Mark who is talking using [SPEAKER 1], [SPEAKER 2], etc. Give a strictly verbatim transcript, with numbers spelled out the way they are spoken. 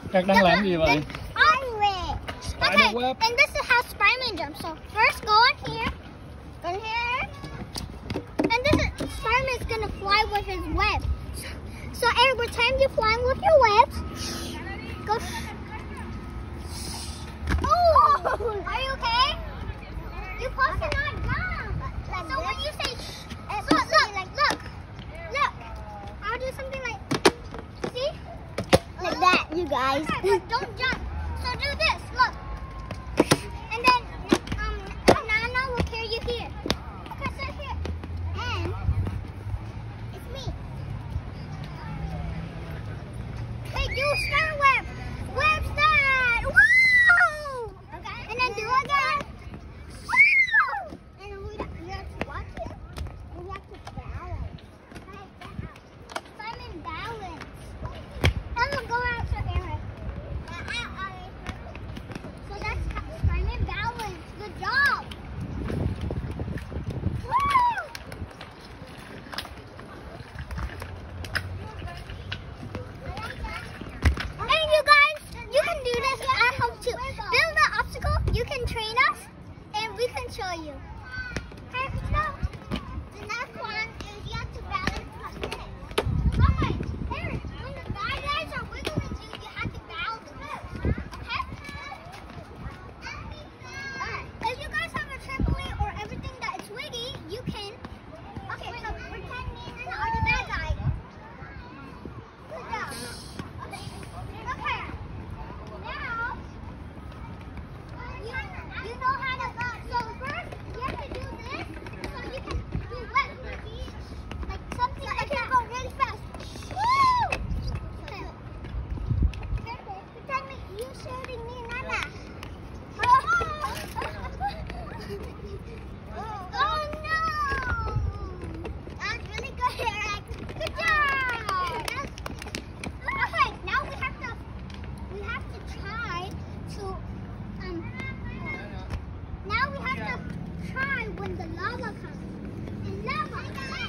[SPEAKER 1] Các đang làm gì vậy?
[SPEAKER 2] Okay, and this is how Spider-Man jumps. So first go in here, go in here, and this is Spider-Man's gonna fly with his web. So, so every time you're flying with your webs, go. Oh, are you okay? You're supposed to not jump. So when you say, look, look, like look, look, I'll do something like, see, like that, you guys. Okay, but don't jump. So do this. Look. And then, um, Nana will carry you here. Okay, sit here. And it's me. Hey, do a spider web. Web start. Woo! Okay. And then do it again. Woo! And then we, we have to watch it. We have to balance. Simon, balance. And we'll go out to Aaron. So that's how Simon balance. Good job. Woo! And you guys, you can do this at home too. Build an obstacle. You can train us, and we can show you. Okay, let's go. The next one is you have to balance like this. Okay, Aaron, when the bad guys are wiggling you, you have to balance this. Okay? Alright, if you guys have a trampoline or everything that is wiggy, you can. Okay, so pretend me and Nana are the bad guy. Good job. Okay. Okay. Now, you, you know how to go. So first, you have to do this so you can do what? Like something so like it can that. Go really fast. Woo! Okay. Okay. Pretend me, you shooting me and Nana. Oh no! That's really good, Eric. Good job. Okay, now we have to we have to try to um. Now we have to try when the lava comes. And lava.